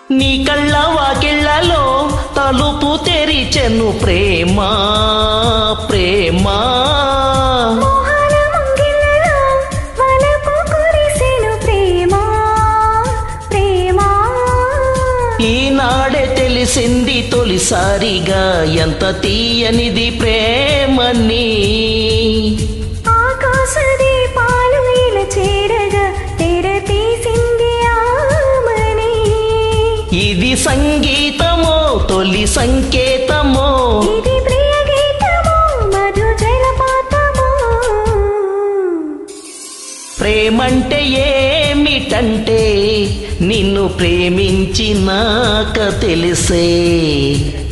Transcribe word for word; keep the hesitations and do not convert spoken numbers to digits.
నీ కళ్ళ వాకిళ్ళలో తలుపు తెరిచెను ప్రేమ ప్రేమ ఈనాడే తెలిసింది తొలిసారిగా ఎంత తీయనిది ప్రేమని. ఇది సంగీతమో తొలి సంకేతమో, ఇది ప్రియ గీతమో మధు జలపాతమో. ప్రేమంటే ఏమిటంటే నిన్ను ప్రేమించినాక తెలిసే.